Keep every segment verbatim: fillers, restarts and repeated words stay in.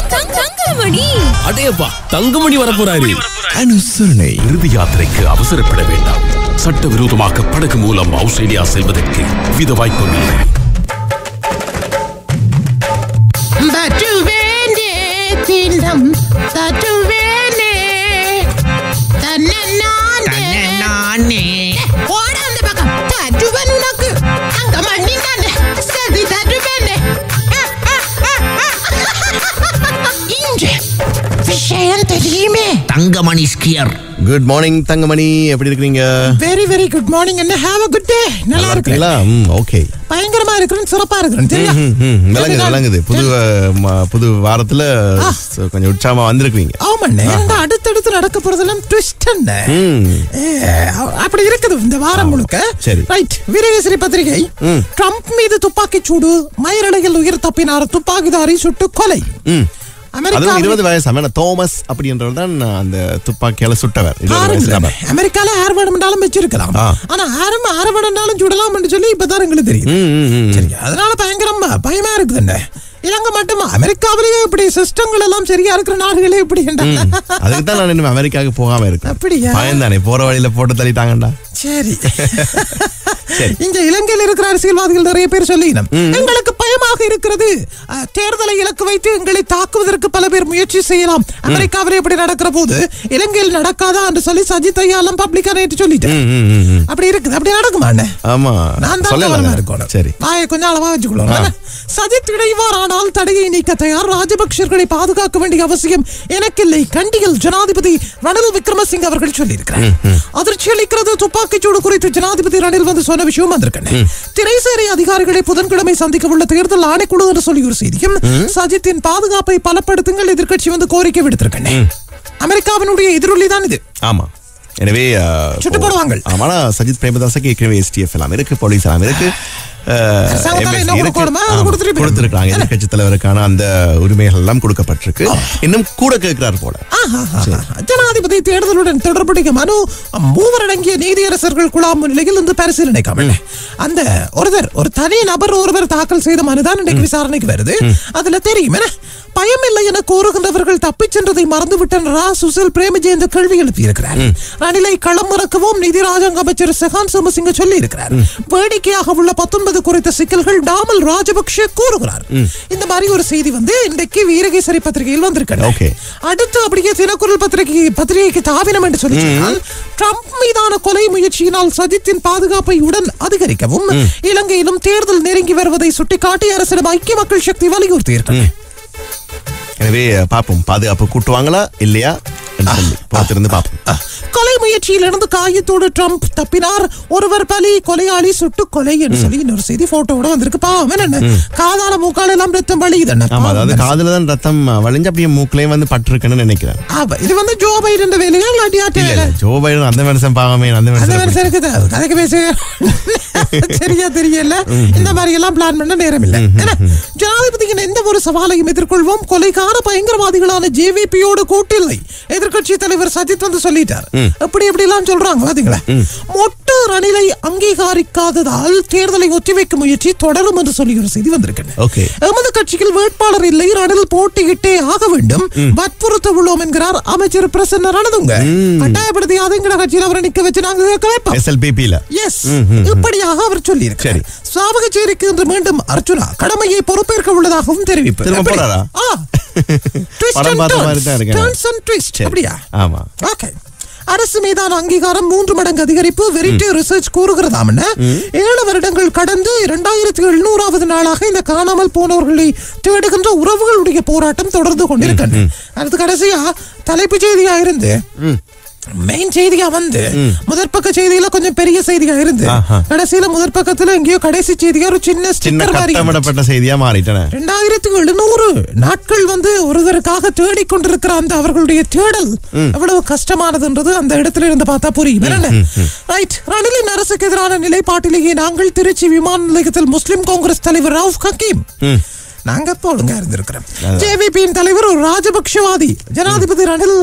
தங்கமணி அடேப்பா தங்கமணி வரப்போறாரு. அனுசரணை. இறுதி யாத்திரைக்கு அவசரப்பட வேண்டாம். சட்டவிரோதமாக படகு மூலம் ஆஸ்திரேலியா செல்வதற்கு வித வாய்ப்புகள். Thangamani skier. Good morning Thangamani, எப்படி இருக்கீங்க? Very very good morning. என்ன ஹேவ் a good day. நல்லா இருக்கீங்களா? ஓகே. பயங்கரமா இருக்கறேன், சிறப்பா இருக்கறேன். தெரியா? விளங்குது விளங்குது. புது புது வாரத்துல கொஞ்சம் உற்சாகமா வந்திருக்கீங்க. ஆமாண்ணே. இந்த அடுத்தடுத்து நடக்க போறதெல்லாம் ட்விஸ்ட் என்ன? அப்படி இருக்குது இந்த வாரம் முழுக்க. சரி. ரைட். வீரகேசரி பத்திரிகை ட்ரம்ப் மீது துப்பாக்கி சூடு, மயிரலையில் உயிர் தப்பினார் துப்பாக்கிதாரி சுட்டு கொலை. இருபது வயசு தோமஸ் அப்படின்றவர் தான் அந்த துப்பாக்கியால சுட்டவர். அமெரிக்கால யார் வேணும்னாலும் வச்சிருக்கலாம், ஆனா யாரும் யார வேணும்னாலும் சுடலாம் சொல்லி இப்பதான் எங்களுக்கு தெரியும். அதனால பயங்கரமா பயமா இருக்குது. என்ன இலங்கை மட்டுமா, அமெரிக்காவிலேயே இப்படி சிஸ்டங்கள் எல்லாம் சரியா இருக்கிற நாடுகளே இப்படி. அதுக்கு தான் நான் இன்னும் அமெரிக்காவுக்கு போகாம இருக்கேன். அப்படியா? பயந்தானே போற வழியில போட்டு தள்ளிட்டாங்கடா. சரி. இங்க இலங்கையில் இருக்கிற அரசியல்வாதிகள் நிறைய பேர் சொல்லினோம், எங்களுக்கு பயமாக இருக்கிறது, தேர்தலை இலக்கு வைத்து எங்களை தாக்குவதற்கு பல பேர் முயற்சி செய்யலாம், அமெரிக்காவிலே இப்படி நடக்கிற போது இலங்கையில் நடக்காதா என்று சொல்லி சஜித் ஐயாலாம் பப்ளிக்கா நேற்று சொல்லிட்டேன். அப்படி இருக்குது. அப்படி நடக்குமா? ஆமா, நான் தான் இருக்கணும். சரி, வாயை கொஞ்சம் அளவா வச்சுக்கொள்ளும். சஜித் இடைவாரானால் தடையை நீக்க தயார், ராஜபக்சர்களை பாதுகாக்க வேண்டிய அவசியம் எனக்கில்லை, கண்டியில் ஜனாதிபதி ரணில் விக்ரமசிங்க அவர்கள் சொல்லியிருக்கிறார். அதிர்ச்சி அளிக்கிறது துப்பாக்கிச்சூடு குறித்து ஜனாதிபதி ரணில் வந்து சொன்ன விஷயம் வந்திருக்கேன். திரைசேரி அதிகாரிகளை புதன்கிழமை சந்திக்க உள்ள தேர்தல் ஆணைக்குழு என்று சொல்லி ஒரு செய்தியும், சஜித்தின் பாதுகாப்பை பலப்படுத்துங்கள் எதிர்க்கட்சி வந்து கோரிக்கை விடுத்திருக்கேன். அமெரிக்காவினுடைய எதிரொலி தான் இது. ஆமா. எனவே சுட்டு போடுவாங்க. ஆனா சஜித் பிரேமதாசக்கு ஏற்கனவே எஸ்டிஎஃப் எல்லாம் இருக்கு, போலீஸ் எல்லாம் இருக்கு, கொடுத்திருக்காங்க. எதிர்கட்சி தலைவருக்கான அந்த உரிமைகள் எல்லாம் கொடுக்கப்பட்டிருக்கு. இன்னும் கூட கேட்கிறார் போல. ஜனாதிபதி தேர்தலுடன் தொடர்புடைய மனு மூவர் அடங்கிய நீதியரசர்கள் குழாம் முன்னிலையில் இந்த பரிசீலனைக்காமல் அந்த ஒருவர் ஒரு தனி நபர் ஒருவர் தாக்கல் செய்த மனுதான் இன்றைக்கு விசாரணைக்கு வருது. அதுல தெரியும் பயமில்லை என கோருகின்றவர்கள் தப்பிச் சென்றதை மறந்துவிட்ட ரா சுசில் பிரேமஜெயந்த கேள்வி எழுப்பியிருக்கிறார். ரணிலை களம் மறக்கவும் நிதி ராஜாங்க அமைச்சர் செகான் சோமசிங்க சொல்லி இருக்கிறார். வேடிக்கையாக உள்ள பத்தொன்பது குறித்த சிக்கல்கள் டாமல் ராஜபக்ஷ கூறுகிறார். இந்த மாதிரி ஒரு செய்தி வந்து இன்றைக்கு வீரகேசரி பத்திரிகையில் வந்திருக்கிறது. அடுத்து அப்படியே தினக்குரல் பத்திரிகை பத்திரிகைக்கு தாவினம் என்று சொல்லி சொன்னால், ட்ரம்ப் மீதான கொலை முயற்சியினால் சஜித்தின் பாதுகாப்பை உடன் அதிகரிக்கவும் இலங்கையிலும் தேர்தல் நெருங்கி வருவதை சுட்டிக்காட்டி அரசிடம் ஐக்கிய மக்கள் சக்தி வலியுறுத்தி இருக்கிறது. எனவே பாப்போம், பாதுகாப்பு கூட்டுவாங்களா இல்லையா பார்த்திருந்து பாப்போம். கொலை முயற்சியில் இருந்து காயத்தோடு ட்ரம்ப் தப்பினார், ஒருவர் பலி, கொலையாளி சுட்டு கொலை என்று சொல்லி இன்னொரு செய்தி போட்டோட வந்திருக்கு. பாவம் என்ன காதால மூக்கால எல்லாம் ரத்தம் வலியுது. அதாவது காதுல தான் ரத்தம் வலிஞ்சு அப்படியே மூக்கிலையும் வந்து பட்டிருக்குன்னு நினைக்கிறேன். இது வந்து ஜோ பைடன் வேலையா இல்லாட்டியா? ஜோ பைடன் அந்த மனுஷன் பாவமே, அந்த மனுஷன் இருக்குது. கதைக்கு பேச சரியா தெரியல. இந்த மாதிரி எல்லாம் பிளான் பண்ண நேரம் இல்லை. ஜனாதிபதியின் எந்த ஒரு சவாலையும் எதிர்கொள்வோம், கொலைக்கான பயங்கரவாதிகளான ஜேவிபியோடு கூட்டில்லை, எதிர்கட்சி தலைவர் சஜித் வந்து சொல்லிட்டார். எப்படி எப்படி எல்லாம் சொல்றாங்க பாத்தீங்களா? மொட்டு ரணிலை அங்கீகரிக்காததால் தேர்தலை ஒத்திவைக்க முயற்சி தொடரும் என்று சொல்லி ஒரு செய்தி வந்திருக்கிறது. எமது கட்சியில் வேட்பாளர் இல்லை, ரணில் போட்டியிட்டே ஆக வேண்டும், வற்புறுத்த உள்ளோம் என்கிறார் அமைச்சர் பிரசன்ன ரணதுங்க. கட்டாயப்படுத்தி எங்கட கட்சியில் அவரை நிக்க வச்சு நாங்க இப்படியாக அவர் சொல்லி இருக்கிறார். சாவகச்சேரிக்கு இன்று மீண்டும் அர்ஜுனா கடமையை பொறுப்பேற்க உள்ளதாகவும் தெரிவிப்பார். அரசு மீதான அங்கீகாரம் மூன்று மடங்கு அதிகரிப்பு, வெரிட்டி ரிசர்ச் கூறுகிறதாம். ஏழு வருடங்கள் கடந்து இரண்டாயிரத்தி எழுநூறாவது நாளாக இந்த காணாமல் போனவர்களை தேடுகின்ற உறவுகளுடைய போராட்டம் தொடர்ந்து கொண்டிருக்கிறது. அடுத்து கடைசியா தலைப்பு செய்தியா இருந்து மெயின் செய்தியா வந்து முதற் பக்க செய்தியில கொஞ்சம் பெரிய செய்தியா இருந்து கடைசியில முதற் பக்கத்துல எங்கேயோ கடைசி செய்தியா ஒரு சின்ன சின்ன செய்தியா மாறிட்டன. இரண்டாயிரத்தி எழுநூறு நாட்கள் வந்து ஒருவருக்காக தேடிக்கொண்டிருக்கிற அந்த அவர்களுடைய தேடல் எவ்வளவு கஷ்டமானதுன்றது அந்த இடத்துல இருந்து பார்த்தா புரியும். ரைட். ரணிலின் அரசுக்கு எதிரான நிலைப்பாட்டிலேயே நாங்கள் திருச்சி விமான நிலையத்தில் முஸ்லிம் காங்கிரஸ் தலைவர் ரவுஃப் ஹக்கீம் நாங்க ஒழுங்கா இருந்திருக்கிறோம். ஜேவிபியின் தலைவர் ஒரு ராஜபக்ஷவாதி, ஜனாதிபதி ரணில்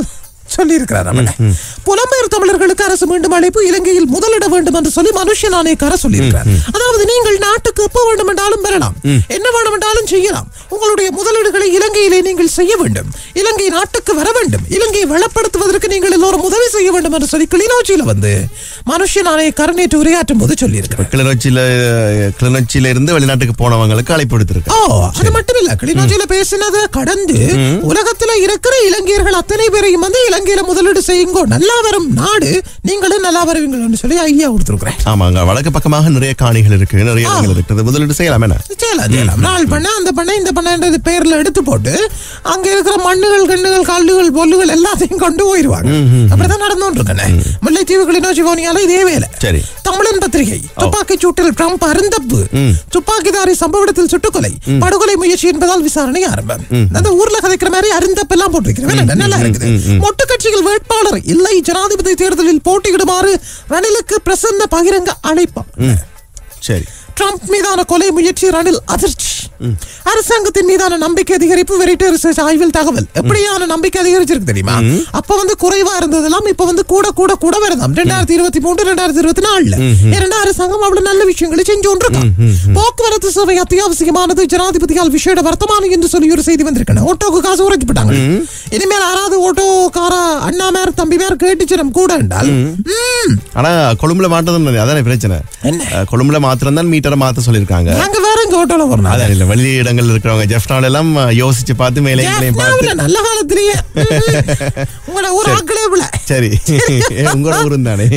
சொல்லி இருக்கிறார். புலம்பெயர் தமிழர்களுக்கு அரசு மீண்டும் அழைப்பு, இலங்கையில் முதலிட வேண்டும் என்று சொல்லி மனுஷ நாணயக்கார சொல்லி இருக்கிறார். அதாவது நீங்கள் நாட்டுக்கு எப்ப வேண்டும் என்றாலும் வரலாம், என்ன வேண்டும் என்றாலும் செய்யலாம். உங்களுடைய முதலீடுகளை இலங்கையிலே நீங்கள் செய்ய வேண்டும், இலங்கை நாட்டுக்கு வர வேண்டும், இலங்கையை வளப்படுத்துவதற்கு நீங்கள் எல்லோரும் உதவி செய்ய வேண்டும் என்று சொல்லி கிளிநொச்சியில வந்து மனுஷ நாணயக்கார நேற்று உரையாற்றும் போது சொல்லி இருக்கிறார். கிளிநொச்சியில கிளிநொச்சியில இருந்து வெளிநாட்டுக்கு போனவங்களுக்கு அழைப்பு எடுத்திருக்கு. ஓ, அது மட்டும் இல்ல, கிளிநொச்சியில பேசினதை கடந்து உலகத்துல இருக்கிற இலங்கையர்கள் அத்தனை பேரையும் வந்து இலங்கையில முதலீடு செய்யுங்கோ, நல்லா வரும் நாடு, நீங்களும் நல்லா வருவீங்கன்னு சொல்லி ஐடியா கொடுத்துருக்கிறேன். ஆமாங்க, வடக்கு பக்கமாக நிறைய காணிகள் இருக்கு, நிறைய இடங்கள் இருக்குது, முதலீடு செய்யலாம். என்ன செய்யலாம் செய்யலாம் நாள் பண்ண அந்த பண்ண இந்த பண்ண பேர்ல எடுத்து போட்டு அங்க இருக்கிற மண்ணுகள் கண்ணுகள் கல்லுகள் பொல்லுகள் எல்லாத்தையும் கொண்டு போயிருவாங்க. அப்படிதான் நடந்துட்டு இருக்கேன். முல்லைத்தீவு கிளிநொச்சி போனியால இதே வேலை. சரி, தமிழன் பத்திரிகை துப்பாக்கி சூட்டில் ட்ரம்ப் அருந்தப்பு, துப்பாக்கிதாரி சம்பவ இடத்தில் சுட்டுக்கொலை, படுகொலை முயற்சி என்பதால் விசாரணை ஆரம்பம். அந்த ஊர்ல கதைக்கிற மாதிரி அருந்தப்பு எல்லாம் போட்டிருக்கிறேன், நல்லா இருக்குது. மொட்டு கட்சிகள் வேட்பாளர் இல்லை, ஜனாதிபதி தேர்தலில் போட்டியிடுமாறு ரணிலுக்கு பிரசன்ன பகிரங்க அழைப்பு. சரி, ட்ரம்ப் மீதான கொலை முயற்சி, ரணில் அதிர்ச்சி. அரசாங்கத்தின் மீதான நம்பிக்கை அதிகரிப்பு, வெரிட்டி ரிசர்ச் ஆய்வில் தகவல். எப்படியான நம்பிக்கை அதிகரிச்சிருக்கு தெரியுமா? அப்ப வந்து குறைவா இருந்ததெல்லாம் இப்ப வந்து கூட கூட கூட வருதாம். ரெண்டாயிரத்தி இருபத்தி மூன்று ரெண்டாயிரத்தி இருபத்தி நாலுல இரண்டு அரசாங்கம் அவ்வளவு நல்ல விஷயங்களை செஞ்சு கொண்டிருக்கான். போக்குவரத்து சேவை அத்தியாவசியமானது, ஜனாதிபதியால் விசேட வர்த்தமானி என்று சொல்லி ஒரு செய்தி வந்திருக்கேன். ஓட்டோக்கு காசு உரைச்சு போட்டாங்க. இனிமேல் யாராவது ஓட்டோக்கார அண்ணா மேர் தம்பி மேர் கேட்டுச்சிடம் கூட என்றால், ஆனா கொழும்புல மாட்டதும் அதான பிரச்சனை. கொழும்புல மாத்திரம் தான் மீட்டரை மாத்த சொல்லிருக்காங்க. நாங்க வேற இங்க ஓட்டோல வரணும். அதான் இல்ல, வெளி இடங்கள் இருக்கிறவங்க ஜெஃப்னால எல்லாம் யோசிச்சு பார்த்து மேலே பார்த்து நல்ல காலத்திலேயே உங்களோட ஊர் ஆக்களே விட. சரி, உங்களோட ஊரும் தானே.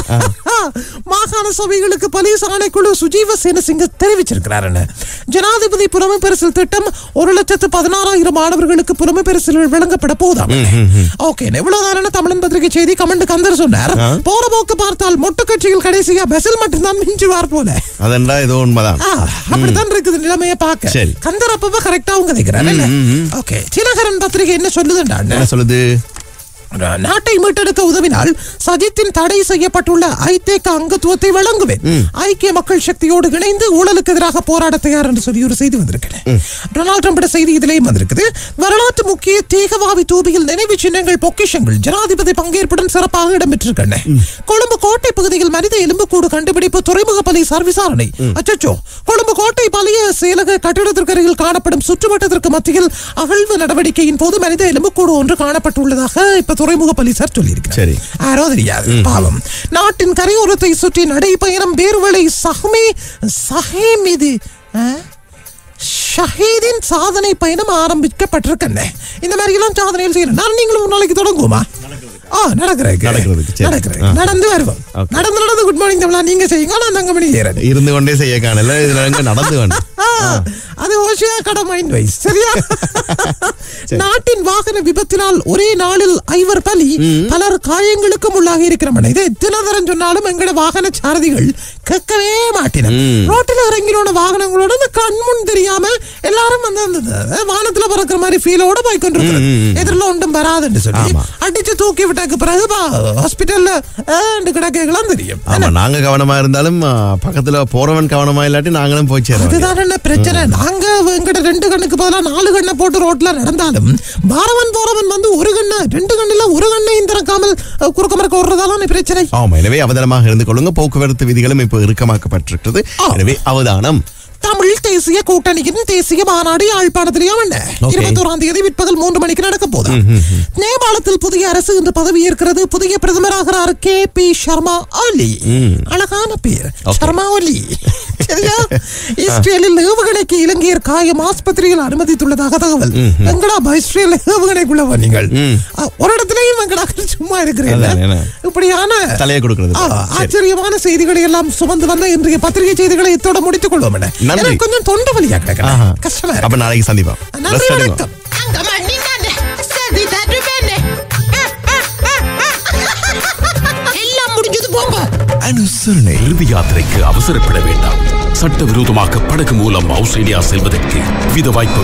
மாகாண சபைகளுக்கு போலீஸ் ஆணைக்குழு சுஜீவ சேனசிங்க தெரிவிச்சிருக்கிறார். ஜனாதிபதி புலமை பரிசில் திட்டம் ஒரு லட்சத்து பதினாறாயிரம் மாணவர்களுக்கு புலமை பரிசில்கள் வழங்கப்பட போதாம். ஓகே, எவ்வளவுதான தமிழன் பத்திரிகை செய்தி கமெண்ட் கந்தர் சொன்னார். போற போக்கு பார்த்தால் மொட்டு கட்சிகள் கடைசியா பெசல் மட்டும்தான் மிஞ்சுவார் போல. அதெண்டா ஏதோ உண்மைதான், அப்படித்தான் இருக்குது நிலைமையை பார்க்க. கந்தர் அப்பப்ப கரெக்டா அவங்க தைக்கிறார். ஓகே, தினகரன் பத்திரிகை என்ன சொல்லுதுண்டா? என்ன சொல்லுது? நாட்டை மீட்டெடுக்க உதவினால் சஜித்தின் தடை செய்யப்பட்டுள்ள ஐதேக அங்கத்துவத்தை வழங்குவேன், ஐக்கிய மக்கள் சக்தியோடு இணைந்து ஊழலுக்கு எதிராக போராட தயார் என்று சொல்லி ஒரு செய்தி வந்திருக்கிறது. டொனால்ட் ட்ரம்ப் செய்தி இதிலேயும் வந்திருக்குது. வரலாற்று முக்கிய தேகவாவி தூபியில் நினைவு சின்னங்கள் பொக்கிஷங்கள் ஜனாதிபதி பங்கேற்புடன் சிறப்பாக இடம்பெற்றிருக்கின்றன. கொழும்பு கோட்டை பகுதியில் மனித எலும்புக்கூடு கண்டுபிடிப்பு, துறைமுக போலீசார் விசாரணை. அச்சோ, கொழும்பு கோட்டை பழைய செயலக கட்டிடத்திற்கு அருகில் காணப்படும் சுற்றுவட்டத்திற்கு மத்தியில் அகழ்வு நடவடிக்கையின் போது மனித எலும்புக்கூடு ஒன்று காணப்பட்டுள்ளதாக இப்ப துறைமுக போலீசார் சொல்லியிருக்கிறார். யாரோ தெரியாது பாவம். நாட்டின் கரையோரத்தை சுற்றி நடைபயணம் பேர்வளை சஹ்மே சஹே மீது ஷஹீதின் சாதனை பயணம் ஆரம்பிக்கப்பட்டிருக்கேன். இந்த மாதிரி எல்லாம் சாதனைகள் செய்யணும். நான் நீங்களும் ஒரு நாளைக்கு தொடங்குவோமா? நடந்து வருவோம். நடந்து நடந்து குட் மார்னிங் தமிழா நீங்க செய்யுங்க, நான் தங்கமணி செய்யறேன். இருந்து கொண்டே செய்ய காணல, நடந்து அது ஓஷியா கடை மைண்ட் வைஸ். சரியா? நாட்டின் வாகன விபத்தினால் ஒரே நாளில் ஐவர் பலி, பலர் காயங்களுக்கும் உள்ளாகி இருக்கிறோம். இதை எத்தனை தரம் சொன்னாலும் எங்கட வாகன சாரதிகள் கேட்கவே மாட்டின. ரோட்டில் இறங்கினோட வாகனங்களோட கண்முன் தெரியாம எல்லாரும் வந்து அந்த வானத்துல பறக்கிற மாதிரி ஃபீலோட போய் கொண்டிருக்கிறது. எதிரில் ஒன்றும் வராதுன்னு சொல்லி அடிச்சு தூக்கி விட்டாக்கு பிறகு ஹாஸ்பிட்டல்ல கிடக்கலாம் தெரியும். நாங்க கவனமா இருந்தாலும் பக்கத்துல போறவன் கவனமா இல்லாட்டி நாங்களும் போய் சேரும். அதுதான் என்ன பிரச்சனை. நாங்க எங்கட ரெண்டு கண்ணுக்கு பதிலா நாலு கண்ணை போட்டு ரோட்ல நடந்தாலும் பாரவன் போறவன் வந்து ஒரு கண்ணை ரெண்டு கண்ணுல ஒரு கண்ணையும் திறக்காமல் குறுக்க மறுக்க ஓடுறதால பிரச்சனை. ஆமா, எனவே அவதானமாக இருந்து கொள்ளுங்க. போக்குவரத்து விதிகளும் இப்போ இறுக்கமாக்கப்பட்டிருக்கிறது. எனவே அவதானம். தமிழ் தேசிய கூட்டணியின் தேசிய மாநாடு யாழ்ப்பாணத்திலேயும் இருபத்தி ஓராம் தேதி பிற்பகல் மூன்று மணிக்கு நடக்க போது. நேபாளத்தில் புதிய அரசு இன்று பதவி ஏற்கிறது. புதிய பிரதமராகிறார் கே பி சர்மா ஒலி. அழகான பேர், சர்மா ஒலி. சரியா? இஸ்ரேலில் ஏவுகணைக்கு இலங்கையர் காயம், ஆஸ்பத்திரியில் அனுமதித்துள்ளதாக தகவல். எங்கடா இஸ்ரேல் ஏவுகணைக்குள்ள நீங்கள் ஒரு இடத்துலயும் எங்கடா சும்மா இருக்கிறீங்க. இப்படியான தலையை கொடுக்கிறது ஆச்சரியமான செய்திகளை எல்லாம் சுமந்து வந்த இன்றைய பத்திரிகை செய்திகளை இத்தோட முடித்துக் கொள்வோம். கொஞ்சம் தொண்டை வலியா கிடக்கிறேன். கஷ்டமா இருக்கு. அப்ப நாளைக்கு சந்திப்போம். நன்றி, வணக்கம். எல்லாம் முடிஞ்சது, போங்க. அனுசரணை. இறுதி யாத்திரைக்கு அவசரப்பட வேண்டாம். சட்டவிரோதமாக படகு மூலம் ஆஸ்திரேலியா செல்வதற்கு வித வாய்ப்பு